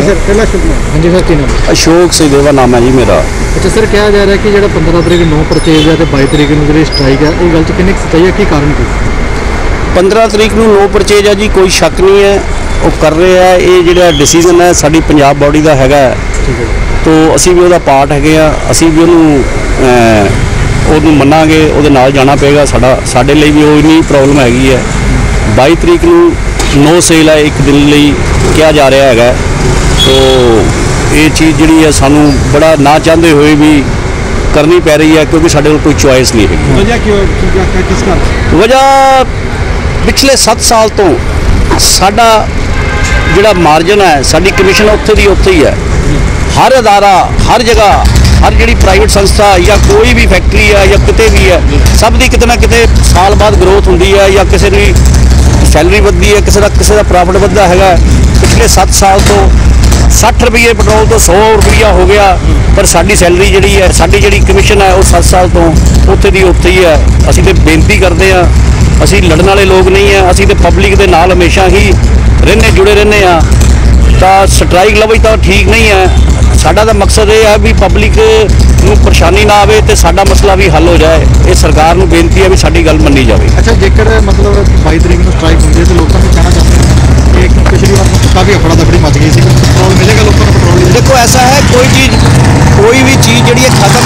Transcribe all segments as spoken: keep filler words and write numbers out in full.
Sir पहला शुभ नाम। हाँ जी सर की नाम? अशोक सचदेवा नाम है जी मेरा। अच्छा सर, कहा जा रहा है कि जो पंद्रह तरीक नो परचेज है तो बाईस तरीक को जी स्ट्राइक है, ये गल च कितनी सच्चाई है, की कारण की? पंद्रह तरीक को नो परचेज है जी, कोई शक नहीं है, वो कर रहे हैं। ये जो डिसीजन है साडी पंजाब बॉडी का हैगा, तो असी भी वह पार्ट है, असी भी उन्होंने मनांगे, वो नाल जाना पेगा। साडा साडे लिए भी वो नहीं प्रॉब्लम हैगी है। बाई तरीक को नो सेल है, एक दिन लिए किया जा रहा है, तो ये चीज़ जी है सानू बड़ा ना चाहते हुए भी करनी पै रही है, क्योंकि साडे कोल कोई चॉइस नहीं है। वजह क्यों, किस कारण? वजह पिछले सत्त साल तो साडा जिहड़ा मार्जन है, साडी कमीशन उत्थे दी उत्थे ही है। हर अदारा, हर जगह, हर जिहड़ी प्राइवेट संस्था या कोई भी फैक्ट्री है या किते भी है, सब दी किते ना किते साल बाद ग्रोथ हुंदी है, या किसी दी सैलरी वधदी है, किसी का किसी का प्रॉफिट वधदा है। पिछले सत्त साल तो सठ रुपये पेट्रोल तो सौ रुपया हो गया, पर साडी सैलरी जिहड़ी है, साडी जिहड़ी कमीशन है, वो सत्त साल तो उत्थे दी उत्थे ही है। असीं ते बेनती करते हैं, असीं लड़न वाले लोग नहीं है, असीं ते पब्लिक दे नाल हमेशा ही रहने जुड़े रहने हैं। तो स्ट्राइक लवज तो ठीक नहीं है। साडा तो मकसद ये है भी पब्लिक नूं परेशानी ना आवे ते साडा मसला भी हल हो जाए। ये सरकार नूं बेनती है भी साडी गल मन्नी जाए। अच्छा, जेकर मतलब बाईस तरीक को स्ट्राइक होंदी है तो लोगों को कहना चाहते हैं कि पिछली बार तो काफ़ी अफड़ा दफड़ी मच गई थी, पेट्रोल मिलेगा लोगों को? पेट्रोल देखो ऐसा है, कोई चीज़ कोई भी चीज़ जिहड़ी है खत्म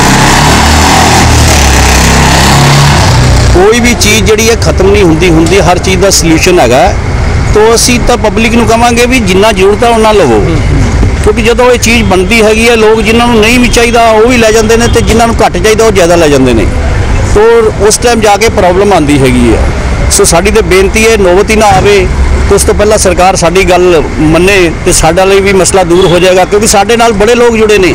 कोई भी चीज़ जिहड़ी है खत्म नहीं हुंदी हुंदी हर चीज़ का सल्यूशन हैगा। तो असी तो पब्लिक नूं कहांगे भी जिन्ना जरूरत है उन्ना लवो, क्योंकि जो ये चीज़ बनती हैगी है, लोग जिन्होंने नहीं भी चाहिए वो भी लै जाते हैं, तो जिन्होंने घट चाहिए वो ज़्यादा लै जाते हैं, तो उस टाइम जाके प्रॉब्लम आती हैगी है। सो साडी तो बेनती है नौबत ही ना आवे, तो उस तो पहला सरकार साडी गल मन्ने तो साडा लिए भी मसला दूर हो जाएगा, क्योंकि साडे नाल बड़े लोग जुड़े ने।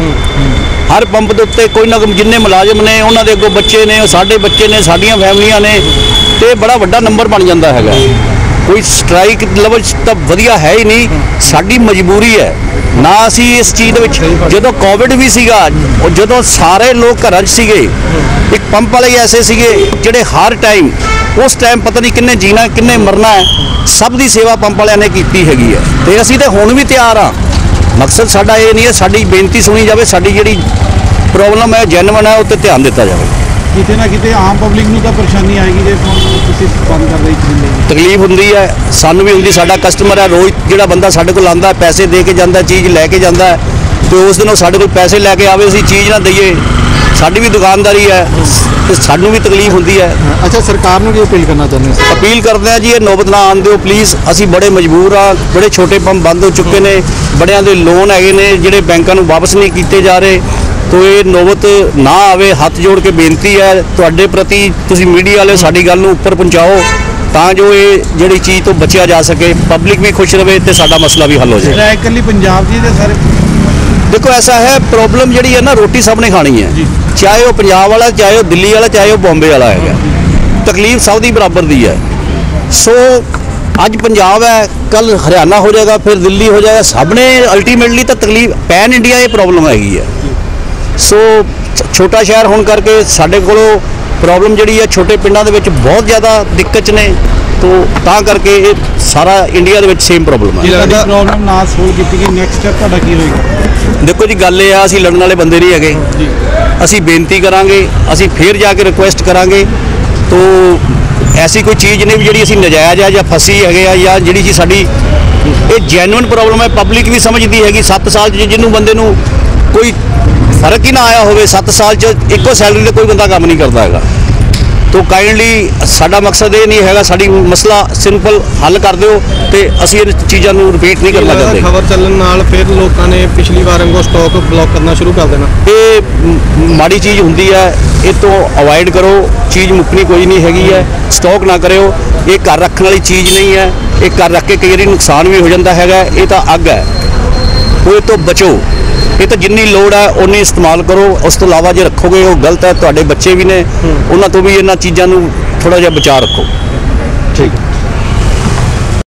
हर पंप के उत्ते कोई ना जिन्ने मुलाजम ने उन्होंने अगों बच्चे ने, साडे बच्चे ने, साडियां फैमिलियां ने, तो बड़ा वड्डा नंबर बन जाता है। कोई स्ट्राइक लवज तो वधिया है ही नहीं, साडी मजबूरी है ना। असी इस चीज़ जो कोविड भी सीगा, जो सारे लोग घर सीगे, एक पंप वाले ऐसे सीगे जिहड़े हर टाइम उस टाइम पता नहीं किन्ने जीना किन्ने मरना है, सब की सेवा पंप वालियां ने कीती हैगी है। तो असी तो हुण भी तैयार हाँ। मकसद साडा ये नहीं है, साडी बेनती सुनी जाए, साडी जिहड़ी प्रॉब्लम है जेन्युइन है, उत्ते ध्यान दिता जाए। किते ना किते आम पब्लिक नूं तां परेशानी आएगी जे तुसीं बंद कर रही चीज़। तकलीफ हुंदी है, सानू भी हुंदी। साडा कस्टमर है, रोज़ जिहड़ा बंदा साडे कोल आंदा पैसे दे के जांदा, चीज़ लैके जांदा है, तो उस दिन वो साडे कोल पैसे लैके आवे, असीं चीज़ ना दईए, साडी भी दुकानदारी है, तो सानू भी तकलीफ हुंदी है। अच्छा, सरकार नूं की अपील करना चाਹੁੰਦੇ हो? अपील करते हैं जी, ये नौबत ना आन दिओ प्लीज़। असीं बड़े मजबूर हाँ, बड़े छोटे पंप बंद हो चुके ने, बड़ियां दे लोन हैगे ने जिहड़े बैंकां नूं वापस नहीं कीते जा रहे। तो ये नौबत ना आवे, हाथ जोड़ के बेनती है तुहाडे प्रति, तुसीं मीडिया वाले साडी गल नूं उपर पहुँचाओ, तां जो ये जिहड़ी चीज़ तो बचिया जा सके, पब्लिक भी खुश रहे तो साडा मसला भी हल हो जाए। स्ट्राइक कल्ली पंजाब दी ते सारे? देखो ऐसा है, प्रॉब्लम जिहड़ी है ना, रोटी सब ने खानी है, चाहे वो पंजाब वाला, चाहे वो दिल्ली वाला, चाहे वो बॉम्बे वाला है, तकलीफ सब दी बराबर दी है। सो अज पंजाब है, कल हरियाणा हो जाएगा, फिर दिल्ली हो जाएगा, सब ने अल्टीमेटली तो तकलीफ पैन इंडिया ये प्रॉब्लम हैगी है। सो छोटा शहर होने करके साडे कोलों प्रॉब्लम जिहड़ी है छोटे पिंडां दे विच बहुत ज़्यादा दिक्कत ने, तो तां करके ये सारा इंडिया दे विच सेम प्रॉब्लम है। प्रॉब्लम ना सोल्व कीती गई, नेक्स्ट स्टैप तुहाडा की होएगा? देखो जी, गल ये आ, असीं लड़न वाले बंदे नहीं हैगे, असीं बेनती करांगे, असीं फिर जाके रिक्वेस्ट करांगे। तो ऐसी कोई चीज़ नहीं भी जिहड़ी असीं नजायज़ है या फसी है, या जिहड़ी चीज़ साडी ये जेन्युइन प्रॉब्लम है, पब्लिक भी समझदी हैगी। सत्त साल जिन्होंने बंदे नूं कोई फर्क ही ना आया हो, सत्त साल च इक्को सैलरी से कोई बंदा काम नहीं करता है। तो काइंडली साडा मकसद ये नहीं है, साडी मसला सिंपल हल कर दो, तो असीं इन चीज़ों को रिपीट नहीं करना चाहते। खबर चलन नाल फिर लोगों ने पिछली बार वांगू स्टॉक ब्लॉक करना शुरू कर देना, ये माड़ी चीज़ हुंदी है, ये तो अवॉइड करो। चीज़ मुकनी कोई नहीं हैगी है, स्टॉक ना करो, ये घर रखने वाली चीज़ नहीं है, ये घर रख के कई बार नुकसान भी हो जाता है। ये तो अग है, वो तो बचो, ये तो जिन्नी लोड़ है उन्नी इस्तेमाल करो, उस तो इलावा जो रखोगे वो गलत है। तुहाडे बच्चे भी ने, उन्हां तो भी इन्हां चीज़ों नूं थोड़ा जिहा बचा रखो।